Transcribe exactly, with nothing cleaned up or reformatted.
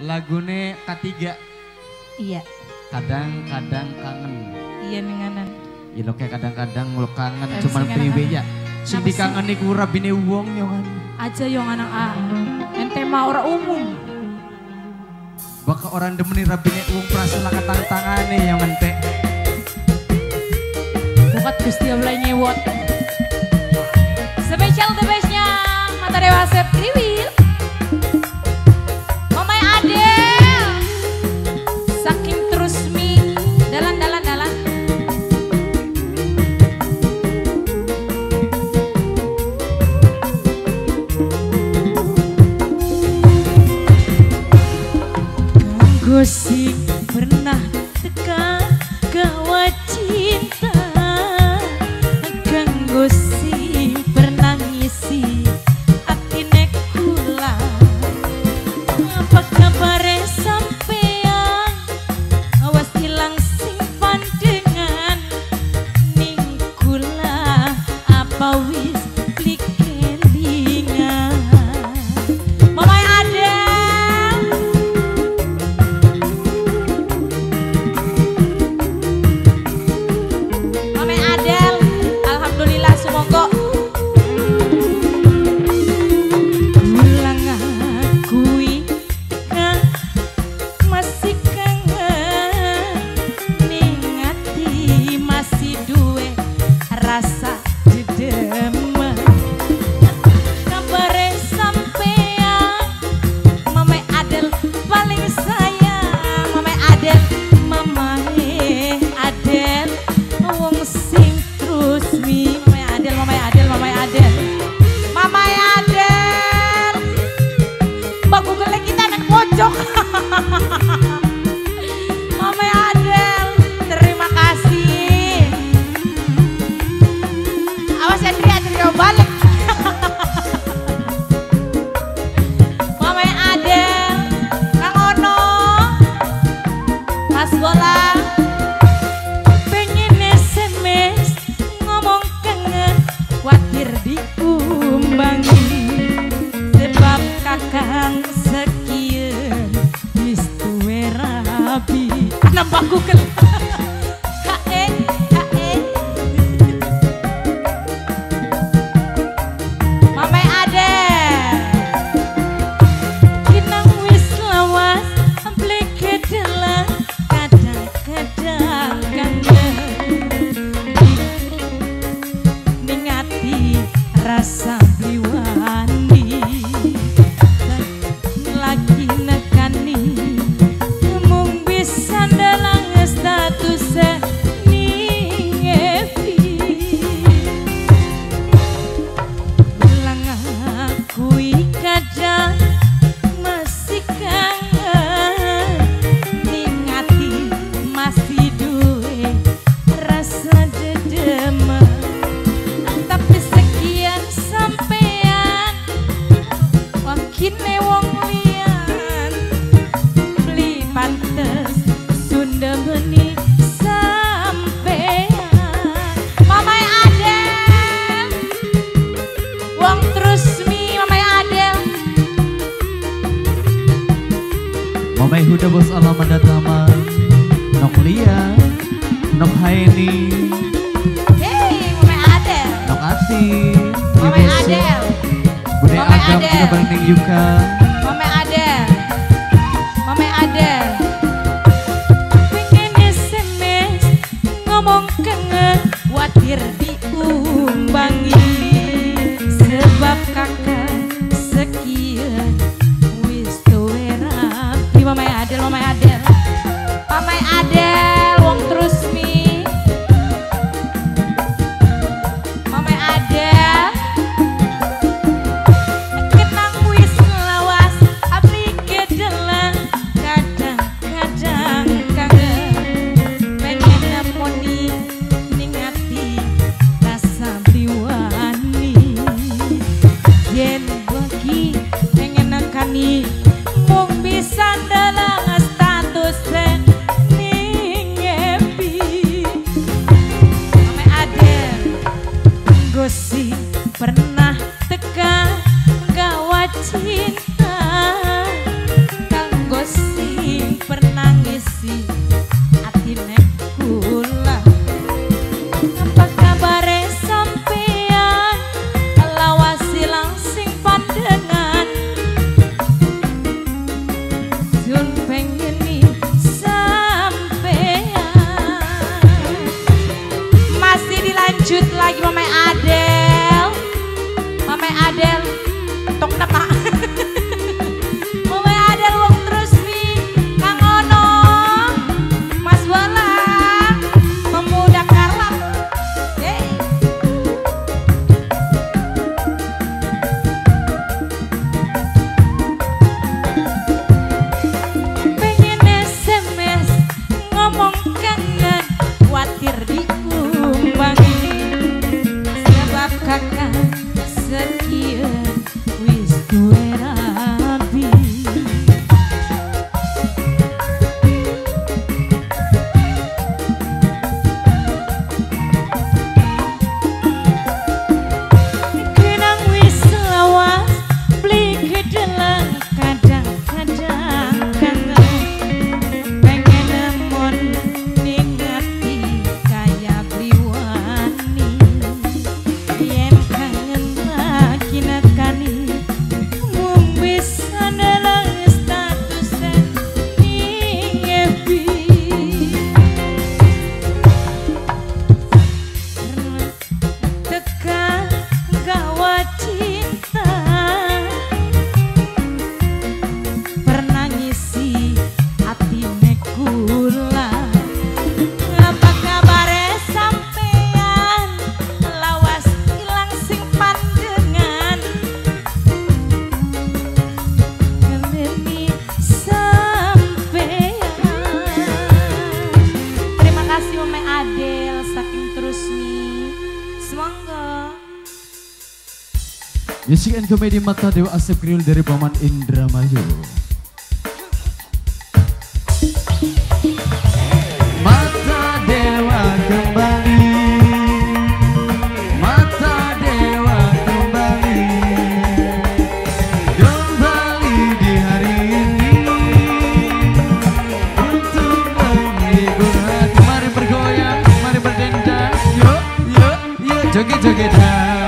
Lagune ketiga. Iya. Kadang-kadang kangen. Iya nenganan. Ya lo kayak kadang-kadang lo kangen Eh, cuman sing priwe kangen. ya. Sing dikangen iku rabine wong yo kan. Aja yang anak A. Ente mah ora umum. Baka orang demeni rabine wong prasela katang-tangane yang ente. Bukat Gusti Allah nyewot. Spesial the bestnya Mata Dewa Sep Kriwil. Mamai Adel. Saking terus mi dalan dalan dalan. Gosip pernah teka gawa cinta. Gosip pernah ngisi atine kula. Apa kabare sampean? Awas hilang simpan dengan ning kula. Apa wis likelingan? Mamai Adel. Mamai Adel. Alhamdulillah semoga ulang akui kan masih kangen ning ati masih duwe rasa dedemen kabare sampean. Mamai Adel paling sayang. Mamai Adel, Mamai Adel wong sing terus mi. Mamai Adel, Mamai Adel, Mamai Adel, Mamai Adel. Mbak Google kita anak pojok. Mamai Adel, terima kasih. Awas ya Tri, Tri balik. Mamai Adel, Kang Ono, Mas Bola. Pengen S M S ngomong kangen, khawatir diumbangi. Sebab kakang sekian wis tuwe rapi. Nambah Google. Hae, hae. Mamai Adel. Kinang wis lawas ampleke delah kadang-kadang kangen. Ning ati rasa bliwani lagi nekani mung bisa dalang status ning F B. Bilang akui kadang masih kangen ning ati masih duwe rasa dedemen. Tapi sekian sampean wakine wong lian beli pantes Sunda meni sampean. Mamai Adel wong terus mi. Mamai Adel. Mamai Huda bos alam mandatama. Nok Lia, Nok Haini, Hey Mamai Adel. Nok Ati, Mamai Ibu Su, Adel. Bude Mamai Agam Adel. kita banding juga. Mamai Adel. Mamai Adel. Pengen S M S ngomong kangen, khawatir diumbangi. Sebab kakak sekian wis tuwe rapi. Mamai Adel, Mamai Adel, Mamai Adel wong terus mi. Mamai Adel kenang wis lawas Music and Komedi Mata Dewa Asep Kriul dari Paman Indramayu. Mata Dewa kembali, Mata Dewa kembali, kembali di hari ini untuk menghibur hati. Mari bergoyang, mari berdendang, yuk, yuk, yuk, joget-jogetan.